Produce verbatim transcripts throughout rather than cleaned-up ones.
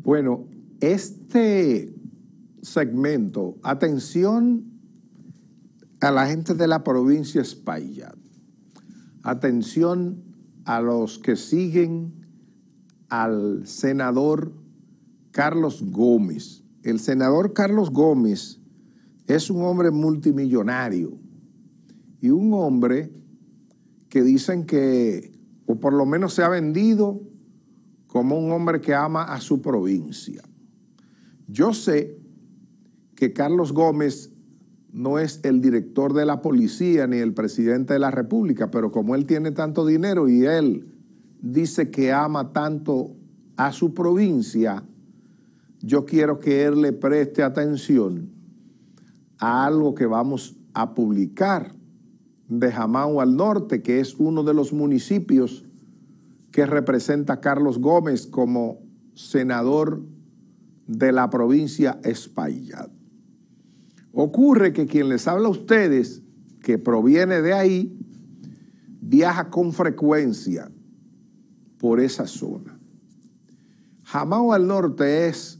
Bueno, este segmento, atención a la gente de la provincia de Espaillat, atención a los que siguen al senador Carlos Gómez. El senador Carlos Gómez es un hombre multimillonario y un hombre que dicen que, o por lo menos se ha vendido como un hombre que ama a su provincia. Yo sé que Carlos Gómez no es el director de la policía ni el presidente de la República, pero como él tiene tanto dinero y él dice que ama tanto a su provincia, yo quiero que él le preste atención a algo que vamos a publicar de Jamao al Norte, que es uno de los municipios que representa a Carlos Gómez como senador de la provincia Espaillat. Ocurre que quien les habla a ustedes, que proviene de ahí, viaja con frecuencia por esa zona. Jamao al Norte es,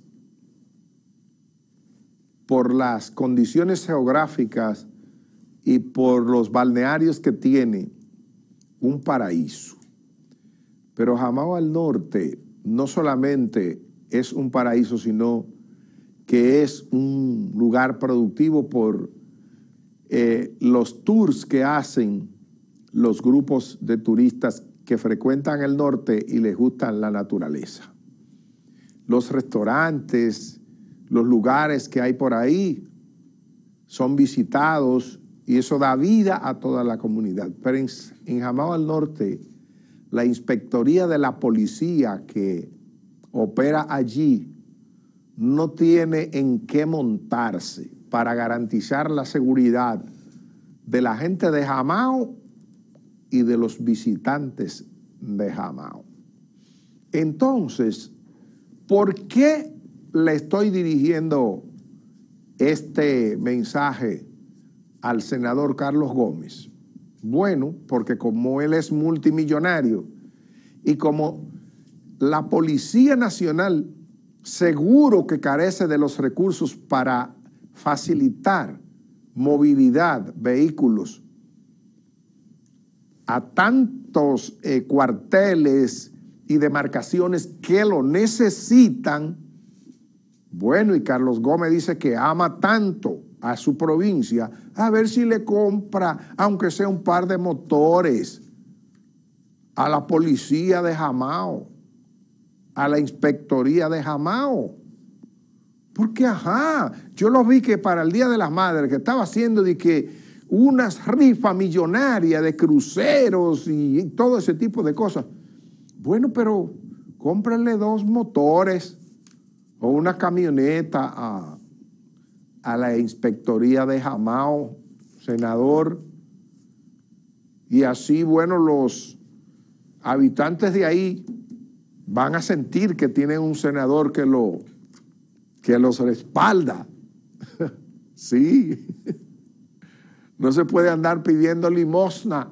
por las condiciones geográficas y por los balnearios que tiene, un paraíso. Pero Jamao al Norte no solamente es un paraíso, sino que es un lugar productivo por eh, los tours que hacen los grupos de turistas que frecuentan el norte y les gusta la naturaleza. Los restaurantes, los lugares que hay por ahí son visitados y eso da vida a toda la comunidad. Pero en, en Jamao al Norte, la inspectoría de la policía que opera allí no tiene en qué montarse para garantizar la seguridad de la gente de Jamao y de los visitantes de Jamao. Entonces, ¿por qué le estoy dirigiendo este mensaje al senador Carlos Gómez? Bueno, porque como él es multimillonario y como la Policía Nacional seguro que carece de los recursos para facilitar movilidad, vehículos a tantos eh, cuarteles y demarcaciones que lo necesitan. Bueno, y Carlos Gómez dice que ama tanto a su provincia, a ver si le compra, aunque sea un par de motores, a la policía de Jamao, a la inspectoría de Jamao. Porque, ajá, yo lo vi que para el Día de las Madres, que estaba haciendo de que unas rifas millonarias de cruceros y, y todo ese tipo de cosas. Bueno, pero cómprenle dos motores o una camioneta a, a la inspectoría de Jamao, senador, y así, bueno, los habitantes de ahí van a sentir que tienen un senador que, lo, que los respalda. Sí. No se puede andar pidiendo limosna.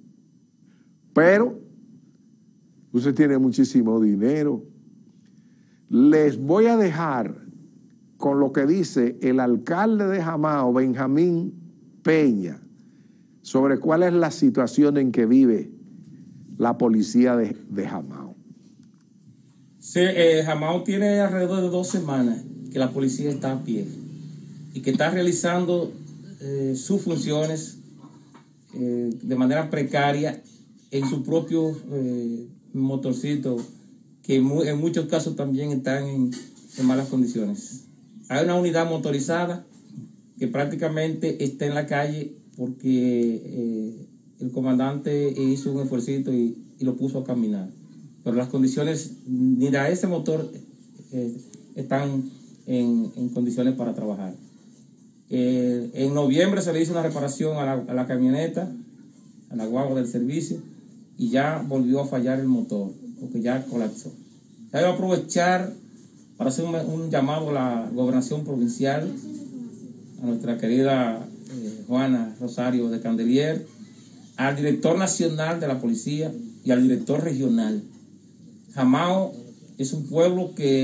Pero usted tiene muchísimo dinero. Les voy a dejar con lo que dice el alcalde de Jamao, Benjamín Peña, sobre cuál es la situación en que vive la policía de, de Jamao. Sí, eh, Jamao tiene alrededor de dos semanas que la policía está a pie y que está realizando eh, sus funciones eh, de manera precaria en su propio eh, motorcito, que en muchos casos también están en, en malas condiciones. Hay una unidad motorizada que prácticamente está en la calle porque eh, el comandante hizo un esfuercito y, y lo puso a caminar. Pero las condiciones, ni de ese motor eh, están en, en condiciones para trabajar. Eh, en noviembre se le hizo una reparación a la, a la camioneta, a la guagua del servicio, y ya volvió a fallar el motor, porque ya colapsó. Ya voy a aprovechar para hacer un, un llamado a la gobernación provincial, a nuestra querida eh, Juana Rosario de Candelier, al director nacional de la policía y al director regional. Jamao es un pueblo que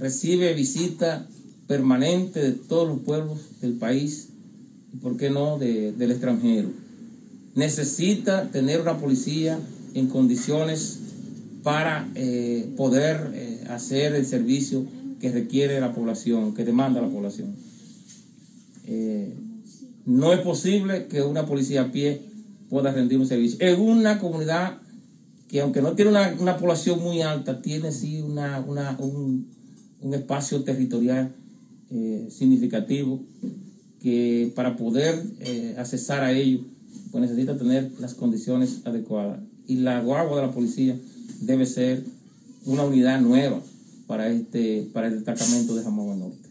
recibe visita permanente de todos los pueblos del país y, por qué no, de, del extranjero. Necesita tener una policía en condiciones para eh, poder eh, hacer el servicio que requiere la población, que demanda la población. Eh, no es posible que una policía a pie pueda rendir un servicio en una comunidad que, aunque no tiene una, una población muy alta, tiene sí una, una, un, un espacio territorial eh, significativo, que para poder eh, accesar a ello, pues necesita tener las condiciones adecuadas. Y la guagua de la policía debe ser una unidad nueva para este, para el destacamento de Jamagua Norte.